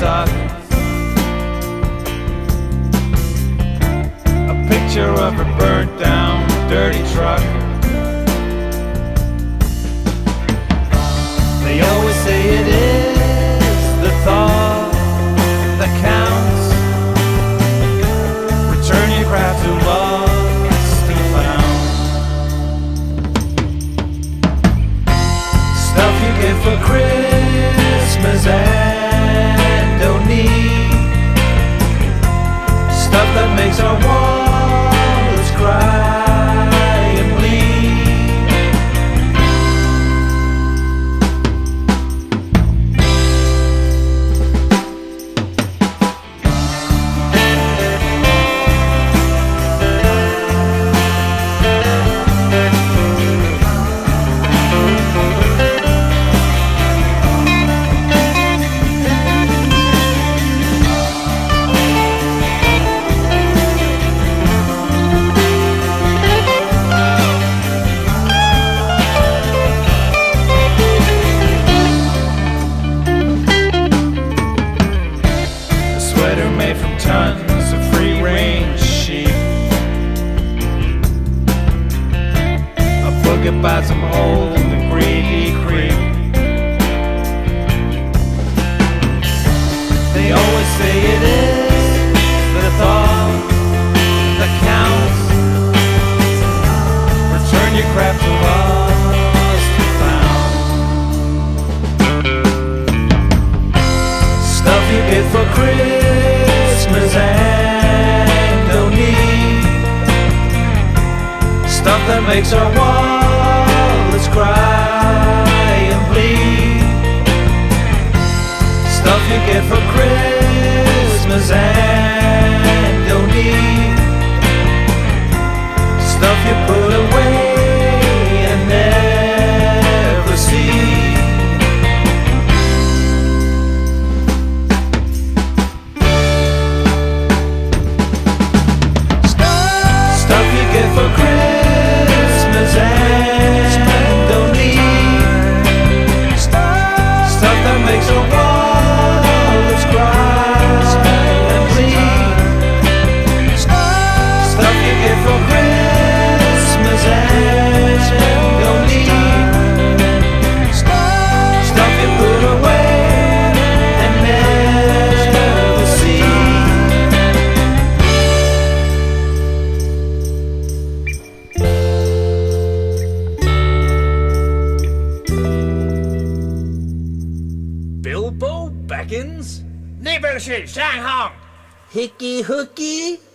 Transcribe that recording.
sucks. A picture of a burnt down, dirty truck. They always say it is the thought that counts. Return your crap to lost and found. Stuff you get for Christmas and don't need. Stuff that makes our walls cry and bleed. Made from tons of free-range sheep. A book about some old and greedy creep. They always say it is the thought that counts. Return your crap to lost and found. Stuff you get for Christmas and don't need. Stuff that makes our wallets cry and bleed. Stuff you get for Christmas and don't need. Stuff you put away and never see. For Christmas and don't need. Stuff that makes our wallets cry and bleed. Stuff you get for Christmas and don't need. Stuff you put away and never see. Bilbo Baggins? 呢本是山行 Hickey Hooky?